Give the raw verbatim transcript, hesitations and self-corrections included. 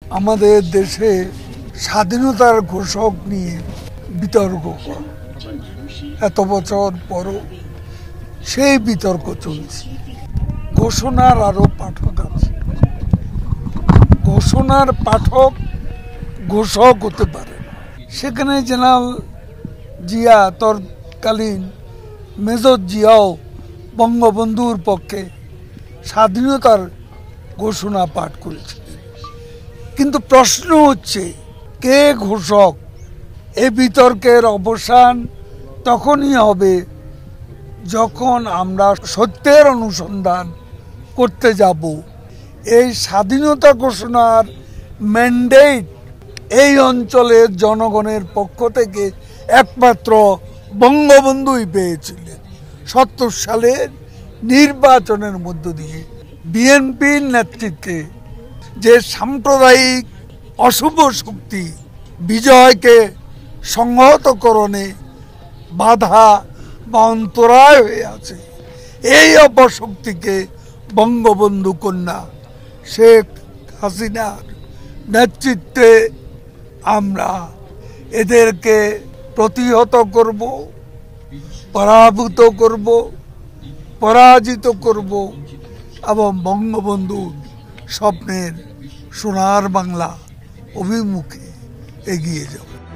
আমাদের দেশে স্বাধীনতার ঘোষক নিয়ে বিতর্ক এত বছর পরও সেই বিতর্ক চলছে। ঘোষণার আরো পাঠক আছে, ঘোষণার পাঠক ঘোষক হতে পারে। সেখানে জেনারেল জিয়া তৎকালীন মেজর জিয়াও বঙ্গবন্ধুর পক্ষে স্বাধীনতার ঘোষণা পাঠ করেছিলেন। কিন্তু প্রশ্ন হচ্ছে কে ঘোষক? এ বিতর্কের অবসান তখনই হবে যখন আমরা সত্যের অনুসন্ধান করতে যাব। এই স্বাধীনতা ঘোষণার ম্যান্ডেট এই অঞ্চলের জনগণের পক্ষ থেকে একমাত্র বঙ্গবন্ধুই পেয়েছিলেন সত্তর সালের নির্বাচনের মধ্য দিয়ে। বিএনপির নেতৃত্বে যে সাম্প্রদায়িক অশুভ শক্তি বিজয়কে সংহতকরণে বাধা বা অন্তরায় হয়ে আছে, এই অপশক্তিকে বঙ্গবন্ধু কন্যা শেখ হাসিনার নেতৃত্বে আমরা এদেরকে প্রতিহত করব, পরাভূত করব, পরাজিত করব এবং বঙ্গবন্ধুর স্বপ্নের সোনার বাংলা অভিমুখে এগিয়ে যাব।